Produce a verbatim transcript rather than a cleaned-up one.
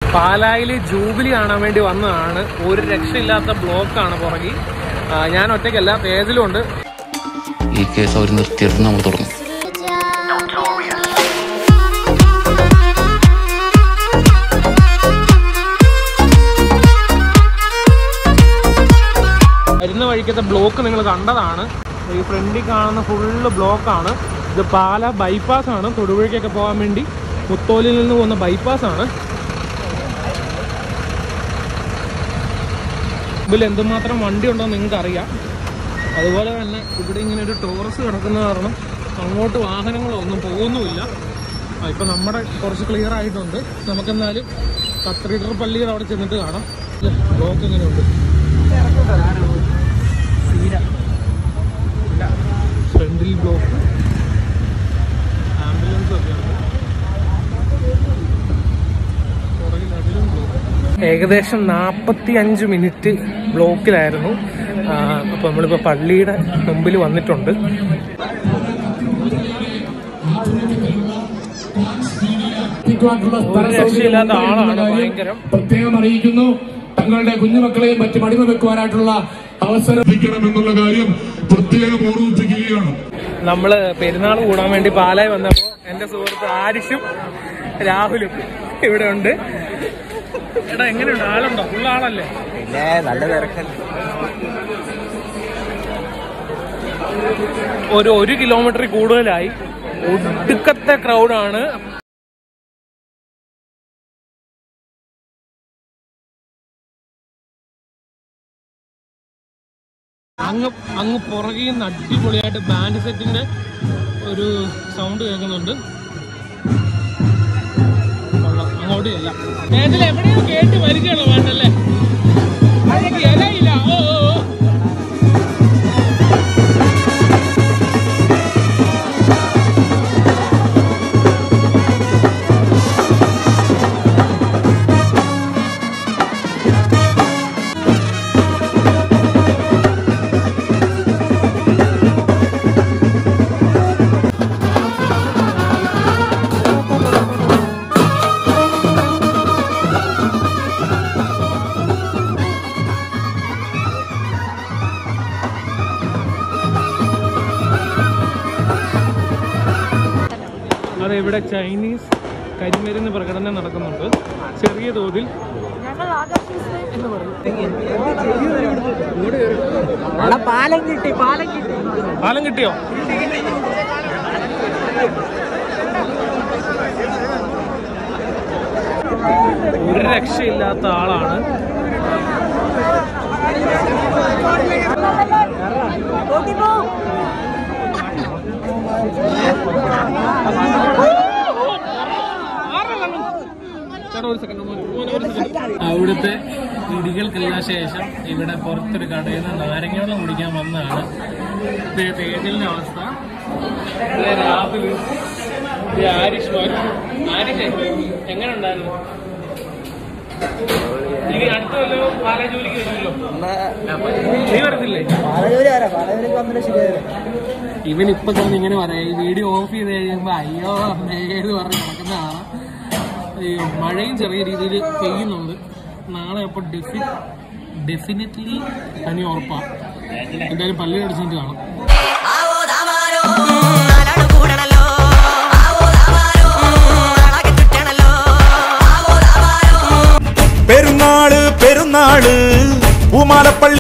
പാലായിൽ ജൂബിലി കാണാൻ വേണ്ടി വന്നതാണ്. ഒരു രക്ഷയില്ലാത്ത ബ്ലോക്കാണ് പുറകിൽ. ഞാൻ ഒറ്റയ്ക്കല്ല, പേജിലും ഉണ്ട്. ഈ കേസ് അവർ നിർത്തിയിട്ട് നമ്മൾ തുടങ്ങും. വരുന്ന വഴിക്കത്തെ ബ്ലോക്ക് നിങ്ങൾ കണ്ടതാണ്. ഈ ഫ്രണ്ടിൽ കാണുന്ന ഫുള്ള് ബ്ലോക്കാണ്. ഇത് പാല ബൈപ്പാസ് ആണ്. തൊടുപുഴയ്ക്കൊക്കെ പോകാൻ വേണ്ടി മുത്തോലിൽ നിന്ന് പോകുന്ന ബൈപ്പാസ് ആണ്. ഇതിൽ എന്തുമാത്രം വണ്ടി ഉണ്ടോ നിങ്ങൾക്ക് അറിയാം. അതുപോലെ തന്നെ ഇവിടെ ഇങ്ങനെ ഒരു ടോറസ് കിടക്കുന്ന കാരണം അങ്ങോട്ട് വാഹനങ്ങളൊന്നും പോകുന്നുമില്ല. ഇപ്പം നമ്മുടെ കുറച്ച് ക്ലിയർ ആയിട്ടുണ്ട്. നമുക്കെന്നാലും കത്തീഡ്രൽ പള്ളിയുടെ അവിടെ ചെന്നിട്ട് കാണാം. ബ്ലോക്ക് എങ്ങനെയുണ്ട്. ഫ്രണ്ടിൽ ബ്ലോക്ക്, ആംബുലൻസ് ഒക്കെ ഉണ്ട്. പുറകിലതിലും ബ്ലോക്ക്. ഏകദേശം നാൽപ്പത്തി അഞ്ച് മിനിറ്റ് ബ്ലോക്കിലായിരുന്നു. അപ്പോൾ നമ്മളിപ്പോൾ പള്ളിയുടെ മുമ്പിൽ വന്നിട്ടുണ്ട്. ഒരു രക്ഷയില്ലാത്ത ആളാണ്, ഭയങ്കരം. പ്രത്യേകം അറിയിക്കുന്നു, തങ്ങളുടെ കുഞ്ഞുമക്കളെയും മറ്റും അടിമ വെക്കുവാനായിട്ടുള്ള അവസരം എന്നുള്ള കാര്യം പ്രത്യേകം ഓർമ്മിപ്പിക്കുകയാണ്. നമ്മള് പെരുന്നാൾ കൂടാൻ വേണ്ടി പാലായി വന്നപ്പോ എന്റെ സുഹൃത്ത് ആരിഷും രാഹുലും ഇവിടെ ഉണ്ട്. എടാ എങ്ങനെയുണ്ട്, ആളുണ്ടോ? ഫുൾ ആളല്ലേ? പിന്നെ നല്ല തിരക്കല്ലേ. ഒരു ഒരു കിലോമീറ്റർ കൂടുതലായി. ഒടുക്കത്തെ ക്രൗഡാണ്. അങ്ങ് അങ്ങ് പുറകിൽ നിന്ന് അടിപൊളിയായിട്ട് ബാൻഡ് സെറ്റിന്റെ ഒരു സൗണ്ട് കേൾക്കുന്നുണ്ട്. അങ്ങോട്ട് ഇല്ല, മേഖല എവിടെയോ കേട്ട് പരിചയമുള്ള പാട്ടല്ലേ? ഇലയില്ല. ഓ ഇവിടെ ചൈനീസ് കരിമരുന്ന് പ്രകടനം നടക്കുന്നുണ്ട് ചെറിയ തോതിൽ. പാലം കിട്ടി പാലം കിട്ടി പാലം കിട്ടിയോ? ഒരു രക്ഷയില്ലാത്ത ആളാണ്. അവിടുത്തെ ഇടികൾക്കെല്ലാം ശേഷം ഇവിടെ പുറത്തൊരു കടയിൽ നിന്ന് നാരങ്ങ കുടിക്കാൻ വന്നതാണ്. തേജലിന്റെ അവസ്ഥ. രാഹുൽ, ആരിഷ് ആരിഷ് എങ്ങനെ ഉണ്ടായിരുന്നു? ഇനി അടുത്ത വല്ലതും പാലാ ജോലിക്ക് വരുമല്ലോ, നീ വരത്തില്ലേ? ഇവനിപ്പൊ തന്നെ ഇങ്ങനെ പറയാം. ഈ വീഡിയോ ഓഫ് ചെയ്ത് കഴിയുമ്പോ അയ്യോ അമ്മേന്ന് പറഞ്ഞ് നടക്കുന്ന കാണാം. ഈ മഴയും ചെറിയ രീതിയിൽ പെയ്യുന്നുണ്ട്. നാളെ അപ്പോൾ ഡെഫി ഡെഫിനറ്റ്ലി പനി ഉറപ്പാണ്. എന്തായാലും പള്ളി അടിച്ചിട്ട് കാണാം. പെരുന്നാള് പെരുന്നാള് പൂമാലപ്പള്ളി